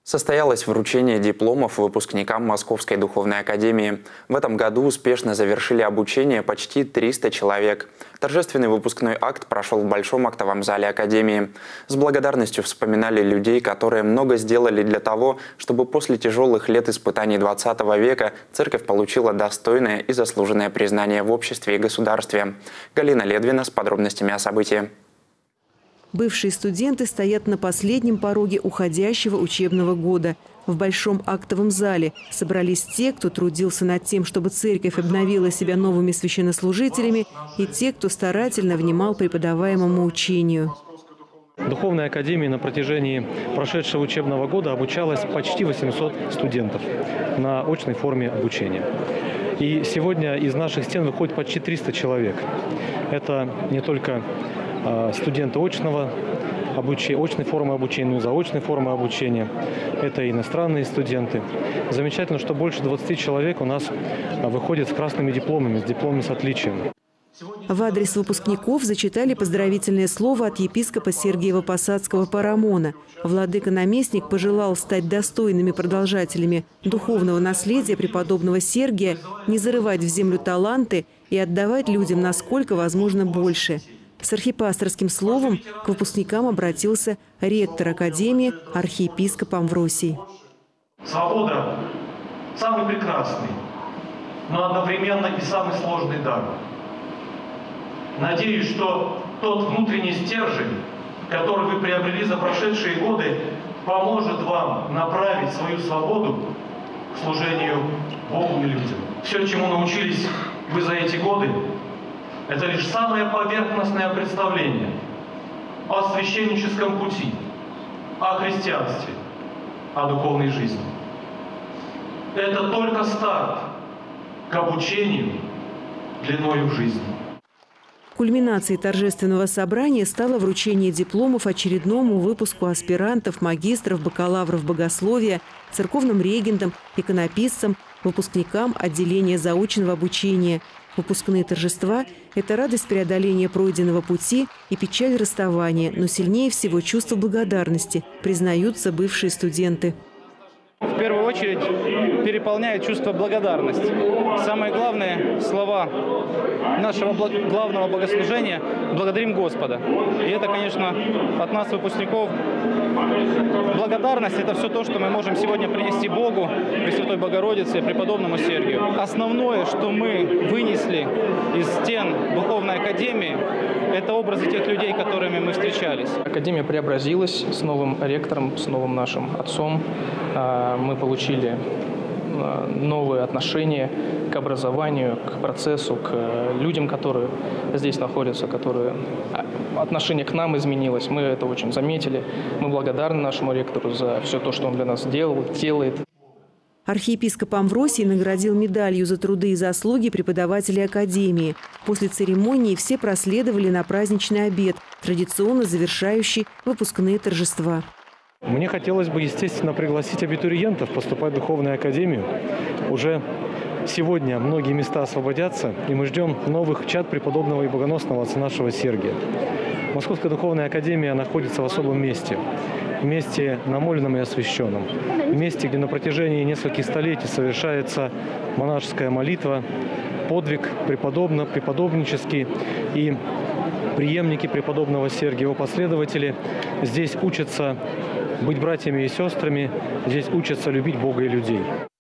Состоялось вручение дипломов выпускникам Московской духовной академии. В этом году успешно завершили обучение почти 300 человек. Торжественный выпускной акт прошел в Большом актовом зале академии. С благодарностью вспоминали людей, которые много сделали для того, чтобы после тяжелых лет испытаний 20 века церковь получила достойное и заслуженное признание в обществе и государстве. Галина Ледвина с подробностями о событии. Бывшие студенты стоят на последнем пороге уходящего учебного года. В Большом актовом зале собрались те, кто трудился над тем, чтобы церковь обновила себя новыми священнослужителями, и те, кто старательно внимал преподаваемому учению. В Духовной академии на протяжении прошедшего учебного года обучалось почти 800 студентов на очной форме обучения. И сегодня из наших стен выходит почти 300 человек. Это не только студенты очной формы обучения, но и заочной формы обучения. Это иностранные студенты. Замечательно, что больше 20 человек у нас выходят с красными дипломами, с дипломами с отличием. В адрес выпускников зачитали поздравительное слово от епископа Сергиево-Посадского Парамона. Владыка-наместник пожелал стать достойными продолжателями духовного наследия преподобного Сергия, не зарывать в землю таланты и отдавать людям насколько возможно больше. С архипасторским словом к выпускникам обратился ректор академии архиепископ Амвросий. Свобода – самый прекрасный, но одновременно и самый сложный дар. Надеюсь, что тот внутренний стержень, который вы приобрели за прошедшие годы, поможет вам направить свою свободу к служению Богу и людям. Все, чему научились вы за эти годы, это лишь самое поверхностное представление о священническом пути, о христианстве, о духовной жизни. Это только старт к обучению длиною в жизни. Кульминацией торжественного собрания стало вручение дипломов очередному выпуску аспирантов, магистров, бакалавров богословия, церковным регентам, иконописцам, выпускникам отделения заочного обучения. Выпускные торжества – это радость преодоления пройденного пути и печаль расставания, но сильнее всего чувство благодарности, признаются бывшие студенты. В первую очередь переполняет чувство благодарности. Самое главное – слова нашего главного богослужения «Благодарим Господа». И это, конечно, от нас, выпускников, благодарность – это все то, что мы можем сегодня принести Богу, Пресвятой Богородице, преподобному Сергию. Основное, что мы вынесли из стен Духовной академии, это образы тех людей, которыми мы встречались. Академия преобразилась с новым ректором, с новым нашим отцом. Мы получили новые отношения к образованию, к процессу, к людям, которые здесь находятся, отношение к нам изменилось. Мы это очень заметили. Мы благодарны нашему ректору за все то, что он для нас делает. Архиепископ Амвросий наградил медалью за труды и заслуги преподавателей академии. После церемонии все проследовали на праздничный обед, традиционно завершающий выпускные торжества. Мне хотелось бы, естественно, пригласить абитуриентов поступать в Духовную академию. Уже сегодня многие места освободятся, и мы ждем новых чад преподобного и богоносного отца нашего Сергия. Московская Духовная академия находится в особом месте. Месте намоленном и освященном. Месте, где на протяжении нескольких столетий совершается монашеская молитва, подвиг преподобнический, и преемники преподобного Сергия, его последователи здесь учатся быть братьями и сестрами, здесь учатся любить Бога и людей.